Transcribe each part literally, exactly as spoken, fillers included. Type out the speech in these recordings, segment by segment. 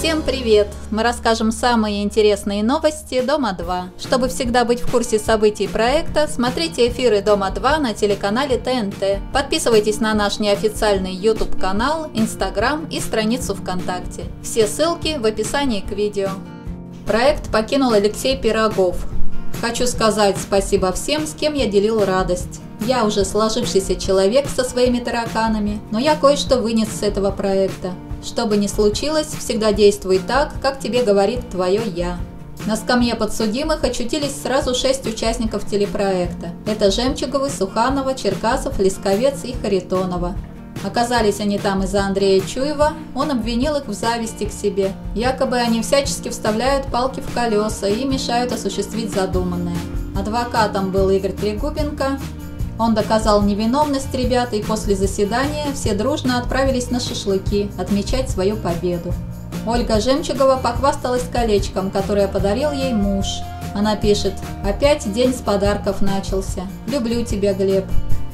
Всем привет! Мы расскажем самые интересные новости Дома два. Чтобы всегда быть в курсе событий проекта, смотрите эфиры Дома два на телеканале Т Н Т. Подписывайтесь на наш неофициальный YouTube канал, Instagram и страницу ВКонтакте. Все ссылки в описании к видео. Проект покинул Алексей Пирогов. Хочу сказать спасибо всем, с кем я делил радость. Я уже сложившийся человек со своими тараканами, но я кое-что вынес с этого проекта. Что бы ни случилось, всегда действуй так, как тебе говорит твое «я». На скамье подсудимых очутились сразу шесть участников телепроекта. Это Жемчуговы, Суханова, Черкасов, Лисковец и Харитонова. Оказались они там из-за Андрея Чуева, он обвинил их в зависти к себе. Якобы они всячески вставляют палки в колеса и мешают осуществить задуманное. Адвокатом был Игорь Трегубенко. Он доказал невиновность ребят, и после заседания все дружно отправились на шашлыки отмечать свою победу. Ольга Жемчугова похвасталась колечком, которое подарил ей муж. Она пишет: «Опять день с подарков начался. Люблю тебя, Глеб».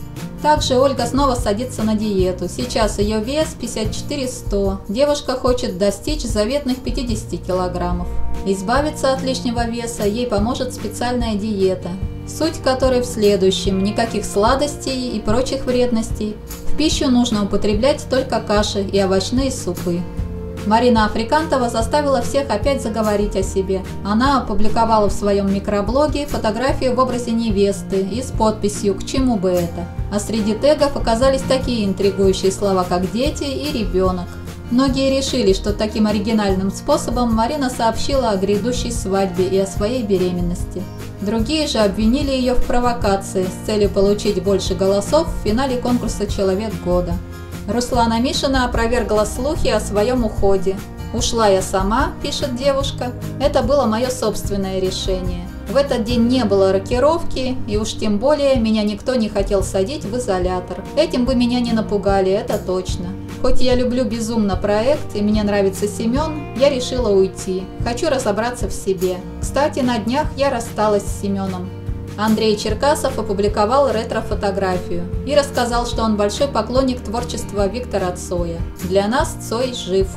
Также Ольга снова садится на диету. Сейчас ее вес пятьдесят четыре сто. Девушка хочет достичь заветных пятидесяти килограммов. Избавиться от лишнего веса ей поможет специальная диета, суть которой в следующем: никаких сладостей и прочих вредностей. В пищу нужно употреблять только каши и овощные супы. Марина Африкантова заставила всех опять заговорить о себе. Она опубликовала в своем микроблоге фотографию в образе невесты и с подписью «К чему бы это?». А среди тегов оказались такие интригующие слова, как «дети» и «ребенок». Многие решили, что таким оригинальным способом Марина сообщила о грядущей свадьбе и о своей беременности. Другие же обвинили ее в провокации с целью получить больше голосов в финале конкурса «Человек года». Руслана Мишина опровергла слухи о своем уходе. «Ушла я сама», – пишет девушка, – «это было мое собственное решение. В этот день не было рокировки, и уж тем более меня никто не хотел садить в изолятор. Этим бы меня не напугали, это точно. Хоть я люблю безумно проект и мне нравится Семен, я решила уйти. Хочу разобраться в себе. Кстати, на днях я рассталась с Семеном». Андрей Черкасов опубликовал ретро-фотографию и рассказал, что он большой поклонник творчества Виктора Цоя. Для нас Цой жив.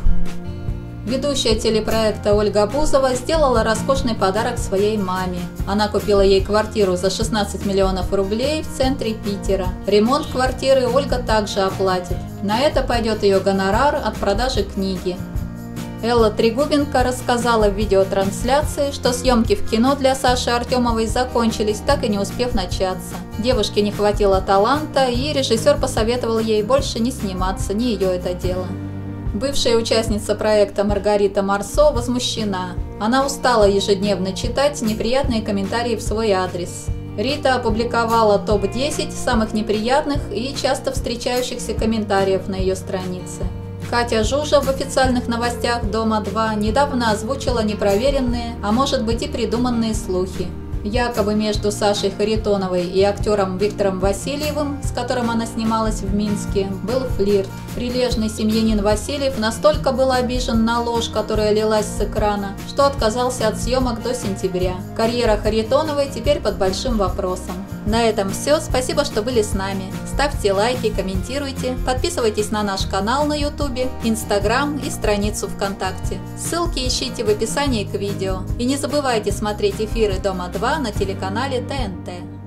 Ведущая телепроекта Ольга Бузова сделала роскошный подарок своей маме. Она купила ей квартиру за шестнадцать миллионов рублей в центре Питера. Ремонт квартиры Ольга также оплатит. На это пойдет ее гонорар от продажи книги. Элла Трегубенко рассказала в видеотрансляции, что съемки в кино для Саши Артемовой закончились, так и не успев начаться. Девушке не хватило таланта, и режиссер посоветовал ей больше не сниматься, не ее это дело. Бывшая участница проекта Маргарита Марсо возмущена. Она устала ежедневно читать неприятные комментарии в свой адрес. Рита опубликовала топ десять самых неприятных и часто встречающихся комментариев на ее странице. Катя Жужа в официальных новостях Дома два недавно озвучила непроверенные, а может быть и придуманные слухи. Якобы между Сашей Харитоновой и актером Виктором Васильевым, с которым она снималась в Минске, был флирт. Прилежный семьянин Васильев настолько был обижен на ложь, которая лилась с экрана, что отказался от съемок до сентября. Карьера Харитоновой теперь под большим вопросом. На этом все. Спасибо, что были с нами. Ставьте лайки, комментируйте, подписывайтесь на наш канал на ютубе, инстаграм и страницу ВКонтакте. Ссылки ищите в описании к видео. И не забывайте смотреть эфиры Дома два на телеканале Т Н Т.